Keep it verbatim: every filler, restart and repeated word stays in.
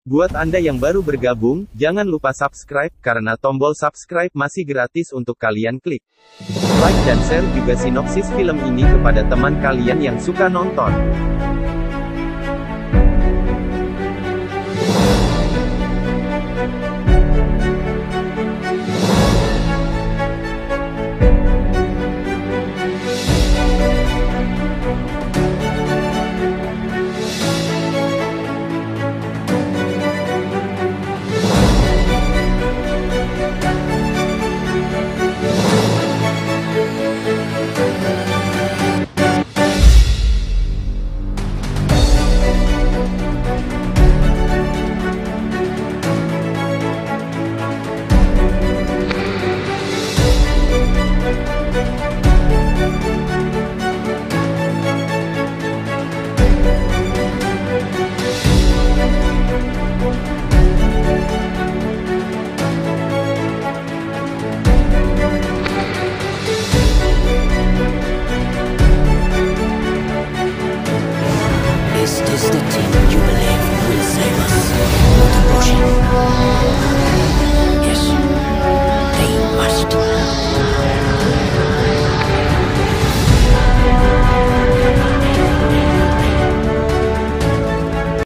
Buat Anda yang baru bergabung, jangan lupa subscribe, karena tombol subscribe masih gratis untuk kalian klik. Like dan share juga sinopsis film ini kepada teman kalian yang suka nonton.